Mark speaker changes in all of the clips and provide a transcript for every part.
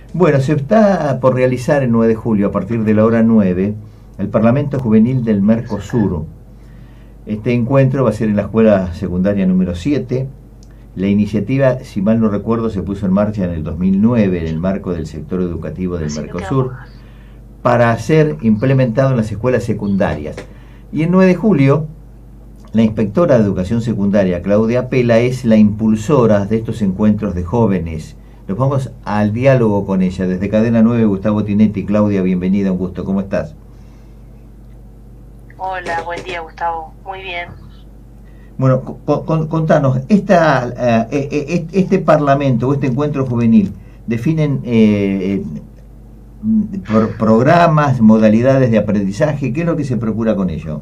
Speaker 1: Bueno, se está por realizar el 9 de julio, a partir de la hora 9, el Parlamento Juvenil del Mercosur. Este encuentro va a ser en la escuela secundaria número 7. La iniciativa, si mal no recuerdo, se puso en marcha en el 2009 en el marco del sector educativo del Mercosur para ser implementado en las escuelas secundarias. Y el 9 de julio, la inspectora de educación secundaria, Claudia Pela, es la impulsora de estos encuentros de jóvenes. Nos vamos al diálogo con ella. Desde Cadena 9, Gustavo Tinetti. Claudia, bienvenida, un gusto. ¿Cómo estás?
Speaker 2: Hola, buen día, Gustavo. Muy bien.
Speaker 1: Bueno, contanos, este parlamento o este encuentro juvenil, ¿definen programas, modalidades de aprendizaje? ¿Qué es lo que se procura con ello?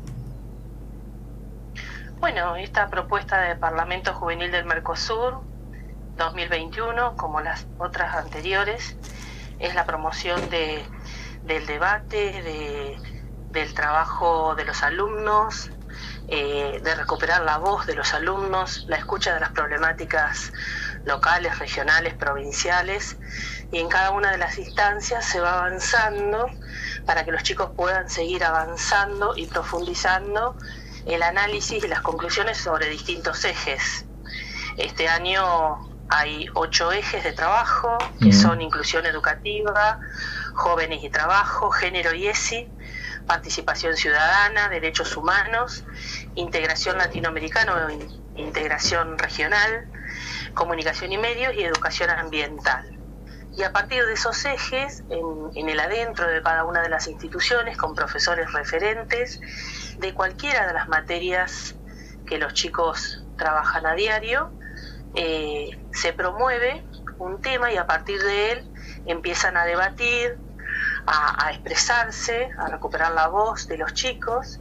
Speaker 2: Bueno, esta propuesta de Parlamento Juvenil del Mercosur 2021, como las otras anteriores, es la promoción del debate, del trabajo de los alumnos, de recuperar la voz de los alumnos, la escucha de las problemáticas locales, regionales, provinciales, y en cada una de las instancias se va avanzando para que los chicos puedan seguir avanzando y profundizando el análisis y las conclusiones sobre distintos ejes. Este año hay 8 ejes de trabajo, que son inclusión educativa, jóvenes y trabajo, género y ESI, participación ciudadana, derechos humanos, integración latinoamericana o integración regional, comunicación y medios y educación ambiental. Y a partir de esos ejes, en el adentro de cada una de las instituciones, con profesores referentes de cualquiera de las materias que los chicos trabajan a diario, se promueve un tema y a partir de él empiezan a debatir, a expresarse, a recuperar la voz de los chicos,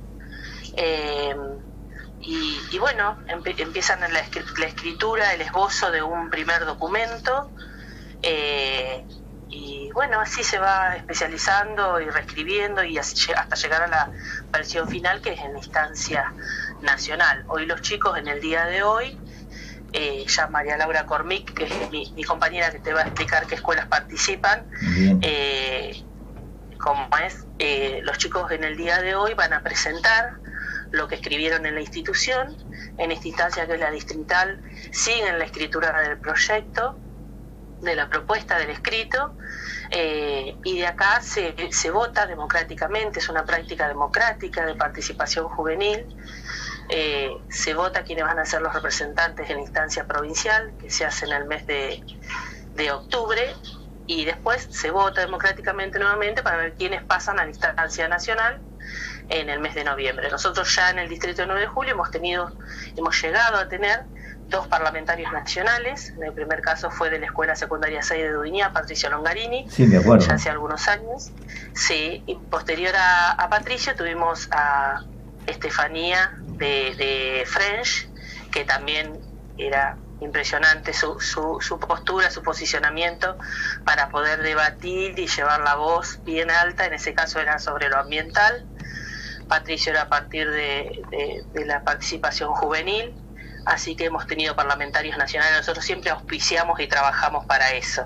Speaker 2: y bueno, empiezan la escritura, el esbozo de un primer documento, y bueno, así se va especializando y reescribiendo y así hasta llegar a la versión final, que es en la instancia nacional. Hoy los chicos, en el día de hoy, ya María Laura Cormic, que es mi compañera que te va a explicar qué escuelas participan, como es, los chicos en el día de hoy van a presentar lo que escribieron en la institución. En esta instancia, que es la distrital, siguen la escritura del proyecto, de la propuesta del escrito, y de acá se vota democráticamente. Es una práctica democrática de participación juvenil. Se vota quiénes van a ser los representantes en la instancia provincial, que se hace en el mes de octubre, y después se vota democráticamente nuevamente para ver quiénes pasan a la instancia nacional en el mes de noviembre. Nosotros ya en el distrito de 9 de julio hemos llegado a tener 2 parlamentarios nacionales. En el primer caso fue de la Escuela Secundaria 6 de Dudiñá, Patricio Longarini,
Speaker 1: sí, me acuerdo,
Speaker 2: ya hace algunos años. Sí, y posterior a Patricio tuvimos a Estefanía de French, que también era impresionante su postura, su posicionamiento para poder debatir y llevar la voz bien alta. En ese caso era sobre lo ambiental. Patricio era a partir de la participación juvenil, así que hemos tenido parlamentarios nacionales. Nosotros siempre auspiciamos y trabajamos para eso.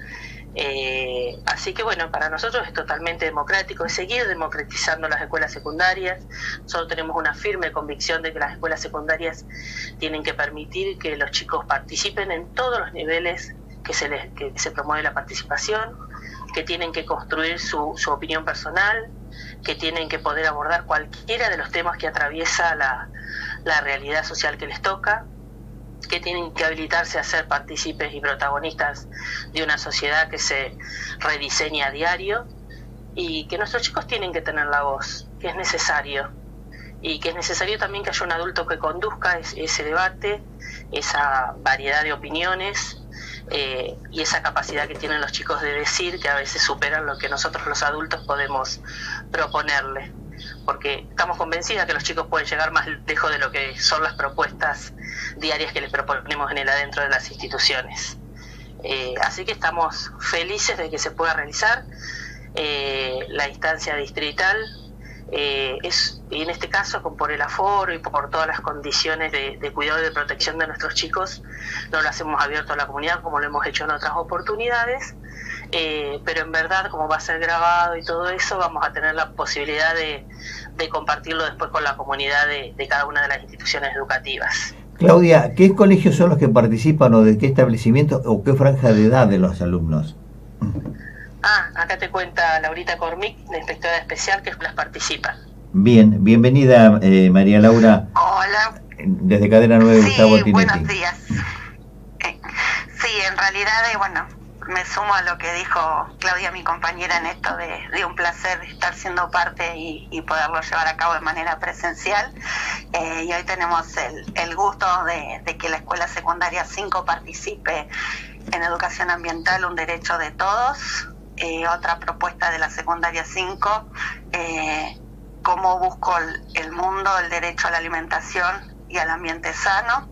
Speaker 2: Así que bueno, para nosotros es totalmente democrático, es seguir democratizando las escuelas secundarias. Nosotros tenemos una firme convicción de que las escuelas secundarias tienen que permitir que los chicos participen en todos los niveles que se promueve la participación, que tienen que construir su opinión personal, que tienen que poder abordar cualquiera de los temas que atraviesa la realidad social que les toca, que tienen que habilitarse a ser partícipes y protagonistas de una sociedad que se rediseña a diario, y que nuestros chicos tienen que tener la voz, que es necesario, y que es necesario también que haya un adulto que conduzca ese debate, esa variedad de opiniones, y esa capacidad que tienen los chicos de decir, que a veces superan lo que nosotros los adultos podemos proponerles, porque estamos convencidas que los chicos pueden llegar más lejos de lo que son las propuestas diarias que les proponemos en el adentro de las instituciones. Así que estamos felices de que se pueda realizar la instancia distrital. Y en este caso, por el aforo y por todas las condiciones de cuidado y de protección de nuestros chicos, no lo hacemos abierto a la comunidad como lo hemos hecho en otras oportunidades, pero en verdad, como va a ser grabado y todo eso, vamos a tener la posibilidad de compartirlo después con la comunidad de cada una de las instituciones educativas.
Speaker 1: Claudia, ¿qué colegios son los que participan o de qué establecimiento o qué franja de edad de los alumnos?
Speaker 2: Acá te cuenta Laurita Cormic, la inspectora especial, que las participa.
Speaker 1: Bien, bienvenida María Laura.
Speaker 3: Hola.
Speaker 1: Desde Cadena 9,
Speaker 3: Sí,
Speaker 1: Gustavo Tinetti.
Speaker 3: buenos días. Sí, en realidad, bueno, me sumo a lo que dijo Claudia, mi compañera, en esto de un placer estar siendo parte y poderlo llevar a cabo de manera presencial. Y hoy tenemos el gusto de que la Escuela Secundaria 5 participe en educación ambiental, un derecho de todos. Otra propuesta de la Secundaria 5, cómo busco el mundo, el derecho a la alimentación y al ambiente sano.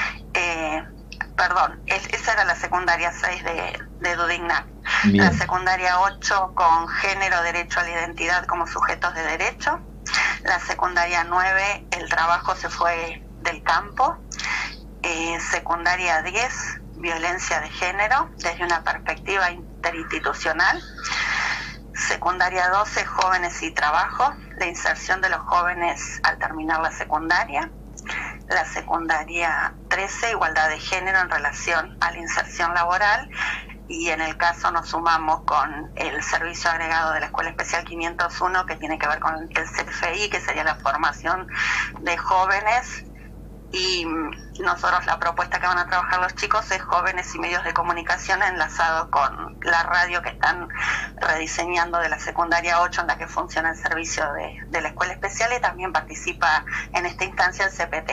Speaker 3: Esa era la secundaria 6 de Dudignac. La secundaria 8 con género, derecho a la identidad como sujetos de derecho. La secundaria 9, el trabajo se fue del campo. Secundaria 10, violencia de género desde una perspectiva interinstitucional. Secundaria 12, jóvenes y trabajo, la inserción de los jóvenes al terminar la secundaria. La secundaria 13, igualdad de género en relación a la inserción laboral, y en el caso nos sumamos con el servicio agregado de la Escuela Especial 501, que tiene que ver con el CFI, que sería la formación de jóvenes, y nosotros la propuesta que van a trabajar los chicos es jóvenes y medios de comunicación enlazado con la radio que están rediseñando de la secundaria 8, en la que funciona el servicio de la Escuela Especial, y también participa en esta instancia el CPT.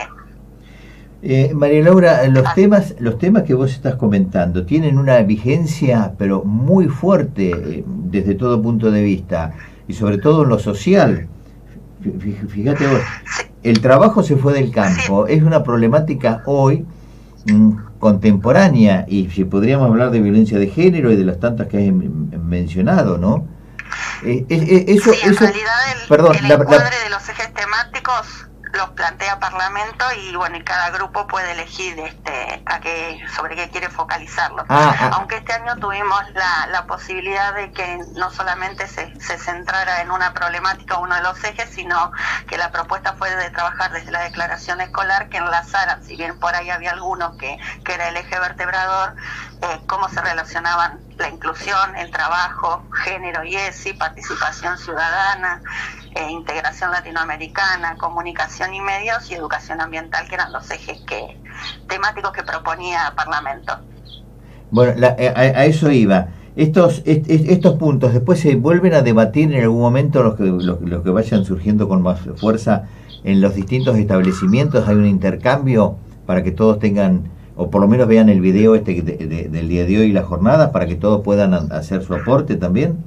Speaker 1: María Laura, los temas que vos estás comentando tienen una vigencia pero muy fuerte desde todo punto de vista, y sobre todo en lo social. Fíjate vos, el trabajo se fue del campo, es una problemática hoy contemporánea, y si podríamos hablar de violencia de género y de las tantas que has mencionado, ¿no?
Speaker 3: En realidad el encuadre de los ejes temáticos los plantea Parlamento, y bueno, y cada grupo puede elegir sobre qué quiere focalizarlo. Aunque este año tuvimos la posibilidad de que no solamente se centrara en una problemática, uno de los ejes, sino que la propuesta fue de trabajar desde la declaración escolar, que enlazaran, si bien por ahí había algunos que era el eje vertebrador, cómo se relacionaban la inclusión, el trabajo, género y ESI, participación ciudadana, integración latinoamericana, comunicación y medios, y educación ambiental, que eran los ejes temáticos que proponía Parlamento.
Speaker 1: Bueno, a eso iba. Estos puntos después se vuelven a debatir en algún momento, los que vayan surgiendo con más fuerza en los distintos establecimientos. Hay un intercambio para que todos tengan, o por lo menos vean el video del día de hoy y la jornada, para que todos puedan hacer su aporte también.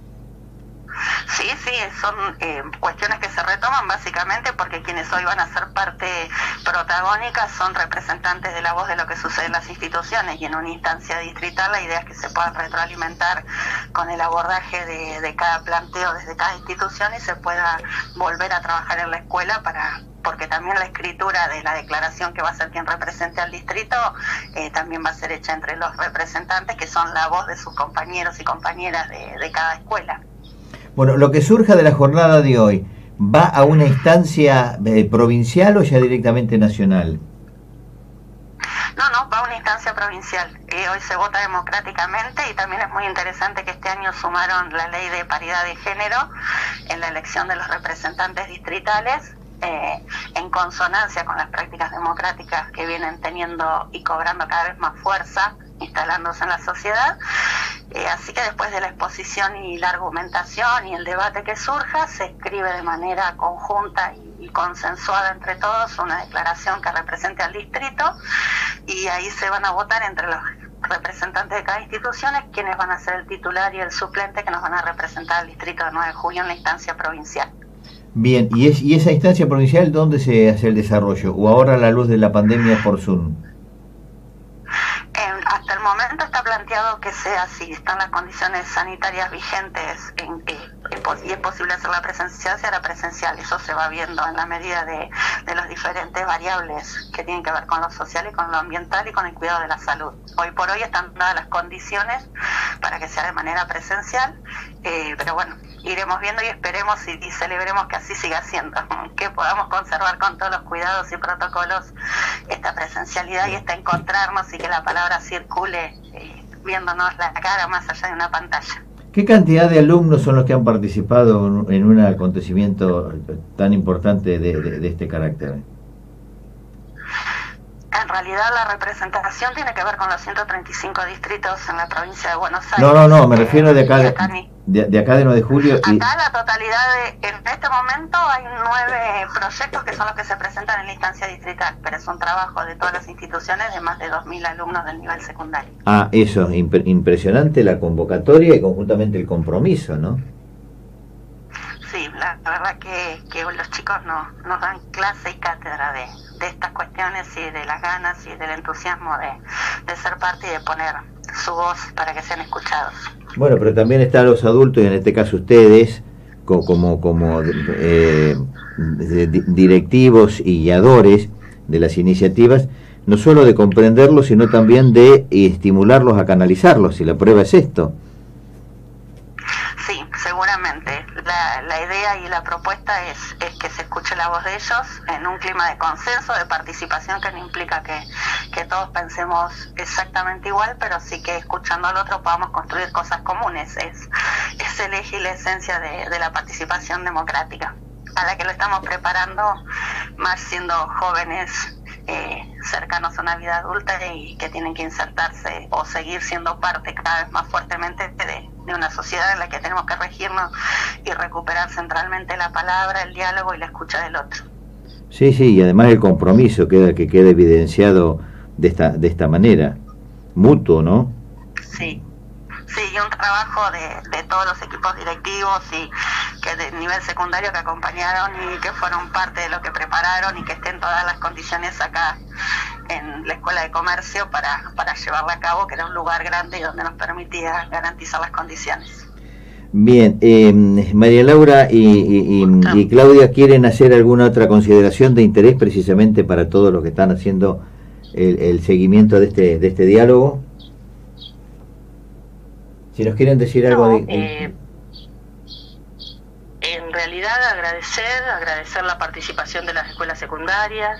Speaker 3: Sí, son cuestiones que se retoman básicamente porque quienes hoy van a ser parte protagónica son representantes de la voz de lo que sucede en las instituciones, y en una instancia distrital la idea es que se puedan retroalimentar con el abordaje de cada planteo desde cada institución, y se pueda volver a trabajar en la escuela porque también la escritura de la declaración, que va a ser quien represente al distrito, también va a ser hecha entre los representantes, que son la voz de sus compañeros y compañeras de cada escuela.
Speaker 1: Bueno, lo que surja de la jornada de hoy, ¿va a una instancia provincial o ya directamente nacional?
Speaker 3: No, va a una instancia provincial. Hoy se vota democráticamente, y también es muy interesante que este año sumaron la ley de paridad de género en la elección de los representantes distritales, en consonancia con las prácticas democráticas que vienen teniendo y cobrando cada vez más fuerza, instalándose en la sociedad. Así que después de la exposición y la argumentación y el debate que surja, se escribe de manera conjunta y consensuada entre todos una declaración que represente al distrito, y ahí se van a votar entre los representantes de cada institución quienes van a ser el titular y el suplente que nos van a representar al distrito de 9 de julio en la instancia provincial.
Speaker 1: Bien, ¿y esa instancia provincial dónde se hace el desarrollo? ¿O ahora a la luz de la pandemia por Zoom?
Speaker 3: Hasta el momento está planteado que sea así, están las condiciones sanitarias vigentes y es posible hacerla presencial, se hará presencial. Eso se va viendo en la medida de las diferentes variables que tienen que ver con lo social y con lo ambiental y con el cuidado de la salud. Hoy por hoy están dadas las condiciones para que sea de manera presencial, pero bueno, iremos viendo y esperemos y celebremos que así siga siendo, que podamos conservar con todos los cuidados y protocolos esta presencialidad y este encontrarnos y que la palabra circule viéndonos la cara más allá de una pantalla.
Speaker 1: ¿Qué cantidad de alumnos son los que han participado en un acontecimiento tan importante de este carácter?
Speaker 3: En realidad la representación tiene que ver con los 135 distritos en la provincia de Buenos Aires.
Speaker 1: No, me refiero de acá de 9 de julio.
Speaker 3: Acá la totalidad en este momento hay 9 proyectos que son los que se presentan en la instancia distrital, pero es un trabajo de todas las instituciones de más de 2.000 alumnos del nivel secundario. Ah,
Speaker 1: eso, impresionante la convocatoria y conjuntamente el compromiso, ¿no?
Speaker 3: Sí, la verdad que los chicos nos dan clase y cátedra de estas cuestiones y de las ganas y del entusiasmo de ser parte y de poner su voz para que sean escuchados.
Speaker 1: Bueno, pero también están los adultos, y en este caso ustedes, como directivos y guiadores de las iniciativas, no solo de comprenderlos, sino también de estimularlos a canalizarlos, y la prueba es esto.
Speaker 3: Sí, seguramente. La idea y la propuesta es que se escuche la voz de ellos en un clima de consenso, de participación, que no implica que todos pensemos exactamente igual, pero sí que escuchando al otro podamos construir cosas comunes. Es el eje y la esencia de la participación democrática, a la que lo estamos preparando, más siendo jóvenes cercanos a una vida adulta y que tienen que insertarse o seguir siendo parte cada vez más fuertemente de una sociedad en la que tenemos que regirnos y recuperar centralmente la palabra, el diálogo y la escucha del otro.
Speaker 1: Sí, y además el compromiso que queda evidenciado de esta manera, mutuo, ¿no?
Speaker 3: Sí, y un trabajo de todos los equipos directivos y que de nivel secundario que acompañaron y que fueron parte de lo que prepararon y que estén todas las condiciones acá en la Escuela de Comercio para llevarla a cabo, que era un lugar grande y donde nos permitía garantizar las condiciones.
Speaker 1: Bien, María Laura y Claudia, ¿quieren hacer alguna otra consideración de interés precisamente para todos los que están haciendo el seguimiento de este diálogo? Si nos quieren decir algo
Speaker 2: en realidad agradecer la participación de las escuelas secundarias,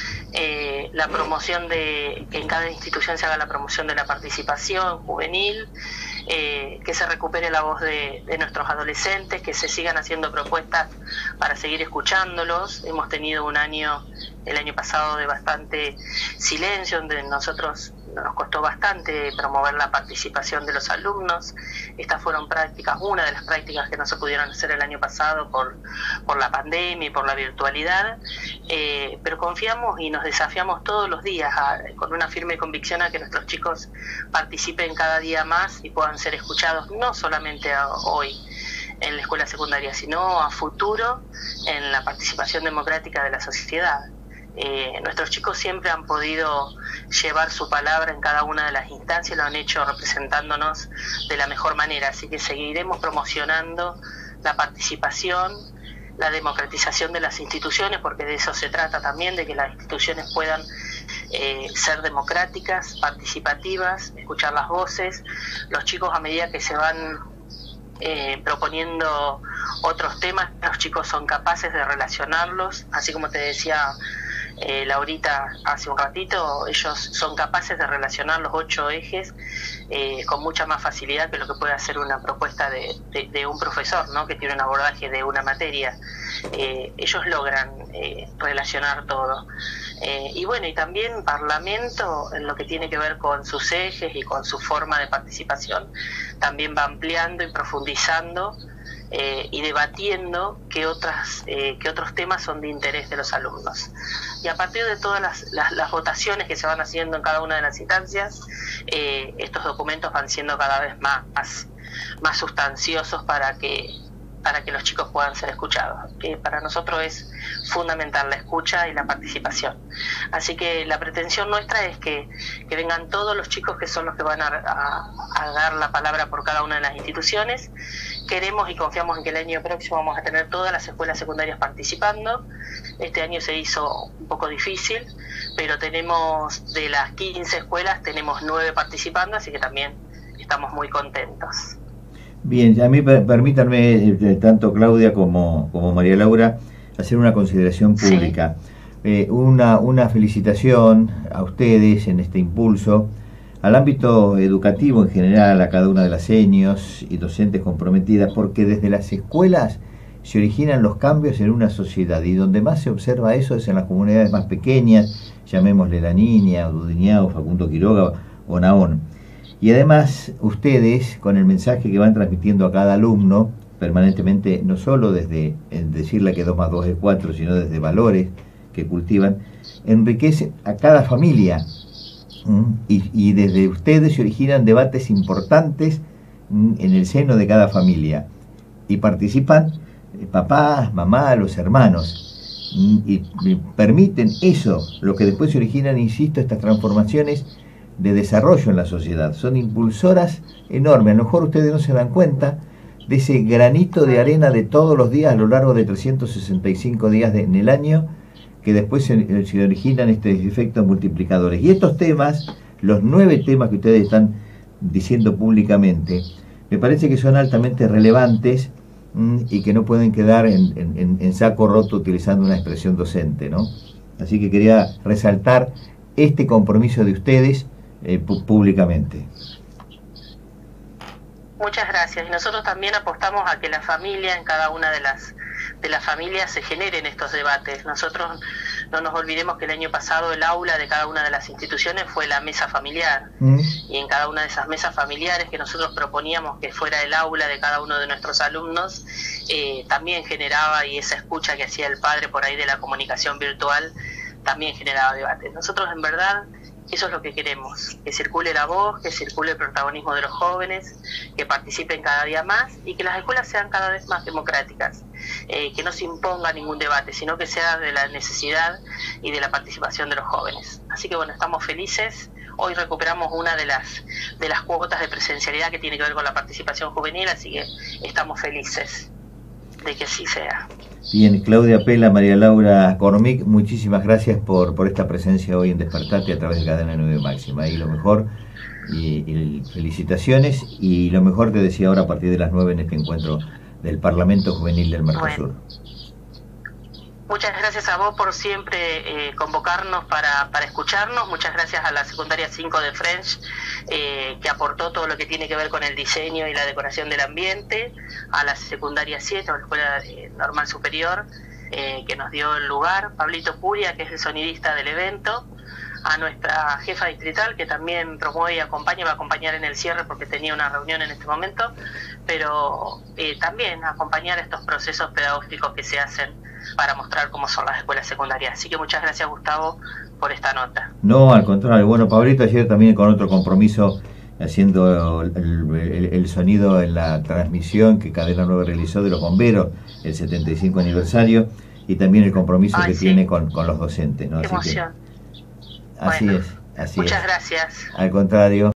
Speaker 2: la promoción que en cada institución se haga la promoción de la participación juvenil, que se recupere la voz de nuestros adolescentes, que se sigan haciendo propuestas para seguir escuchándolos. Hemos tenido un año, el año pasado, de bastante silencio, donde nosotros nos costó bastante promover la participación de los alumnos. Estas fueron una de las prácticas que no se pudieron hacer el año pasado por la pandemia y por la virtualidad, pero confiamos y nos desafiamos todos los días con una firme convicción a que nuestros chicos participen cada día más y puedan ser escuchados, no solamente hoy en la escuela secundaria, sino a futuro en la participación democrática de la sociedad. Nuestros chicos siempre han podido llevar su palabra en cada una de las instancias, lo han hecho representándonos de la mejor manera, así que seguiremos promocionando la participación, la democratización de las instituciones, porque de eso se trata también, de que las instituciones puedan ser democráticas, participativas, escuchar las voces. Los chicos, a medida que se van proponiendo otros temas, los chicos son capaces de relacionarlos, así como te decía Laurita hace un ratito, ellos son capaces de relacionar los 8 ejes con mucha más facilidad que lo que puede hacer una propuesta de un profesor, ¿no?, que tiene un abordaje de una materia. Ellos logran relacionar todo. Y bueno, y también Parlamento, en lo que tiene que ver con sus ejes y con su forma de participación, también va ampliando y profundizando y debatiendo qué otros temas son de interés de los alumnos. Y a partir de todas las votaciones que se van haciendo en cada una de las instancias, estos documentos van siendo cada vez más sustanciosos para que para que los chicos puedan ser escuchados, que para nosotros es fundamental la escucha y la participación. Así que la pretensión nuestra es que vengan todos los chicos que son los que van a dar la palabra por cada una de las instituciones. Queremos y confiamos en que el año próximo vamos a tener todas las escuelas secundarias participando. Este año se hizo un poco difícil, pero tenemos de las 15 escuelas, tenemos 9 participando, así que también estamos muy contentos.
Speaker 1: Bien, a mí permítanme, tanto Claudia como María Laura, hacer una consideración pública. Sí. Una felicitación a ustedes en este impulso, al ámbito educativo en general, a cada una de las seños y docentes comprometidas, porque desde las escuelas se originan los cambios en una sociedad, y donde más se observa eso es en las comunidades más pequeñas, llamémosle La Niña, Dudiñao, Facundo Quiroga o Naón. Y además ustedes, con el mensaje que van transmitiendo a cada alumno permanentemente, no solo desde decirle que 2 más 2 es 4, sino desde valores que cultivan, enriquecen a cada familia. Y desde ustedes se originan debates importantes en el seno de cada familia. Y participan papás, mamá, los hermanos. Y permiten eso, lo que después se originan, insisto, estas transformaciones de desarrollo en la sociedad. Son impulsoras enormes. A lo mejor ustedes no se dan cuenta de ese granito de arena de todos los días a lo largo de 365 días en el año, que después se originan estos efectos multiplicadores. Y estos temas, los 9 temas que ustedes están diciendo públicamente, me parece que son altamente relevantes y que no pueden quedar en saco roto, utilizando una expresión docente, ¿no? Así que quería resaltar este compromiso de ustedes públicamente.
Speaker 2: Muchas gracias. Y nosotros también apostamos a que la familia, en cada una de las familias, se generen estos debates. Nosotros no nos olvidemos que el año pasado el aula de cada una de las instituciones fue la mesa familiar. Y en cada una de esas mesas familiares que nosotros proponíamos que fuera el aula de cada uno de nuestros alumnos, también generaba, y esa escucha que hacía el padre por ahí de la comunicación virtual, también generaba debate. Nosotros, en verdad, eso es lo que queremos, que circule la voz, que circule el protagonismo de los jóvenes, que participen cada día más y que las escuelas sean cada vez más democráticas, que no se imponga ningún debate, sino que sea de la necesidad y de la participación de los jóvenes. Así que bueno, estamos felices. Hoy recuperamos una de las cuotas de presencialidad que tiene que ver con la participación juvenil, así que estamos felices de que así sea.
Speaker 1: Bien, Claudia Pela, María Laura Cormic, muchísimas gracias por esta presencia hoy en Despertate a través de Cadena 9 Máxima. Y lo mejor, y felicitaciones, y lo mejor te decía ahora a partir de las 9 en este encuentro del Parlamento Juvenil del Mercosur. Bueno.
Speaker 2: Muchas gracias a vos por siempre convocarnos para escucharnos. Muchas gracias a la secundaria 5 de French, que aportó todo lo que tiene que ver con el diseño y la decoración del ambiente. A la secundaria 7, o la Escuela Normal Superior, que nos dio el lugar. Pablito Puria, que es el sonidista del evento. A nuestra jefa distrital, que también promueve y acompaña, va a acompañar en el cierre porque tenía una reunión en este momento, pero también acompañar estos procesos pedagógicos que se hacen para mostrar cómo son las escuelas secundarias. Así que muchas gracias, Gustavo, por esta nota.
Speaker 1: No, al contrario. Bueno, Pablito ayer también con otro compromiso, haciendo el sonido en la transmisión que Cadena 9 realizó de los bomberos, el 75 aniversario, y también el compromiso que tiene con los docentes, ¿no?
Speaker 2: Qué emoción.
Speaker 1: Así es, así
Speaker 2: muchas gracias.
Speaker 1: Al contrario.